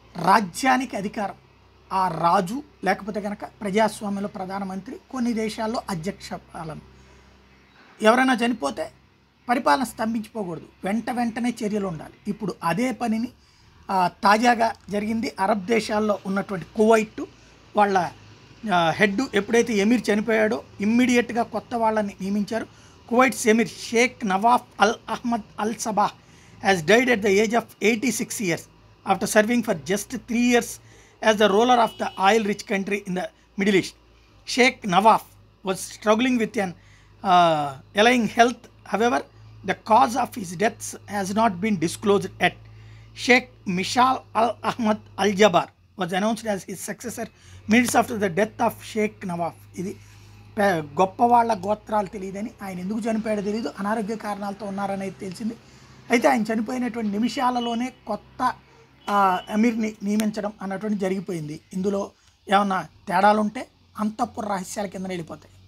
రాజ్యానికి అధికారం ఆ రాజు, లేకపోతే కనుక ప్రజాస్వామ్యంలో ప్రధానమంత్రి, కొన్ని దేశాల్లో అధ్యక్ష పాలన. ఎవరైనా చనిపోతే పరిపాలన స్తంభించిపోకూడదు, వెంటనే చర్యలు ఉండాలి. ఇప్పుడు అదే పనిని తాజాగా జరిగింది. అరబ్ దేశాల్లో ఉన్నటువంటి కువైట్ వాళ్ళ హెడ్ ఎప్పుడైతే ఎమీర్ చనిపోయాడో ఇమ్మీడియట్గా కొత్త వాళ్ళని నియమించారు. Kuwait's emir Sheikh Nawaf Al Ahmad Al Sabah has died at the age of 86 years after serving for just 3 years as the ruler of the oil-rich country in the Middle East. Sheikh Nawaf was struggling with an ailing health. However, the cause of his death has not been disclosed yet. Sheikh Mishal Al Ahmad Al Jabbar was announced as his successor minutes after the death of Sheikh Nawaf. ఇది గొప్ప వాళ్ళ గోత్రాలు తెలియదని, ఆయన ఎందుకు చనిపోయాడో తెలియదు, అనారోగ్య కారణాలతో ఉన్నారనేది తెలిసింది. అయితే ఆయన చనిపోయినటువంటి నిమిషాలలోనే కొత్త అమీర్ని నియమించడం అన్నటువంటి జరిగిపోయింది. ఇందులో ఏమన్నా తేడాలుంటే అంతఃపుర రహస్యాల కింద వెళ్ళిపోతాయి.